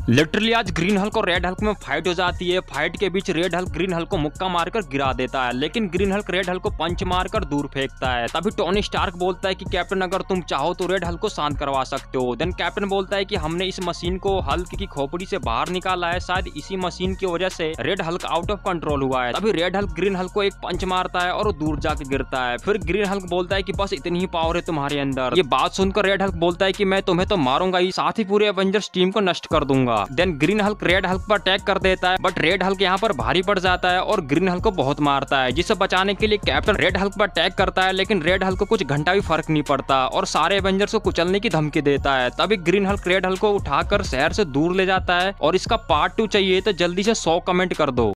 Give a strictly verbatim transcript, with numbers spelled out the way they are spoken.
Literally आज green Hulk और red Hulk में फाइट हो जाती है। फाइट के बीच रेड हल्क ग्रीन हल्क को मुक्का मारकर गिरा देता है, लेकिन ग्रीन हल्क रेड हल्क को पंच मारकर दूर फेंकता है। तभी टोनी स्टार्क बोलता है कि कैप्टन अगर तुम चाहो तो रेड हल्क को शांत करवा सकते हो। देन कैप्टन बोलता है कि हमने इस मशीन को हल्क की खोपड़ी से बाहर निकाला है, शायद इसी मशीन की वजह से red Hulk out of control हुआ है। तभी रेड हल्क ग्रीन हल्क को एक पंच मारता है और वो दूर जाके गिरता है। फिर ग्रीन हल्क बोलता है कि बस इतनी ही पावर है तुम्हारे अंदर। ये बात सुनकर रेड हल्क बोलता है कि मैं तुम्हें तो मारूंगा ही, साथ ही पूरे एवेंजर्स टीम को नष्ट कर दूंगा। Then green Hulk red Hulk पर अटैक कर देता है, बट रेड हल्क यहाँ पर भारी पड़ जाता है और ग्रीन हल्क को बहुत मारता है, जिसे बचाने के लिए कैप्टन रेड हल्क पर अटैक करता है। लेकिन रेड हल्क को कुछ घंटा भी फर्क नहीं पड़ता और सारे एवेंजर्स को कुचलने की धमकी देता है। तभी ग्रीन हल्क रेड हल्क को उठाकर शहर से दूर ले जाता है। और इसका पार्ट टू चाहिए तो जल्दी से सौ कमेंट कर दो।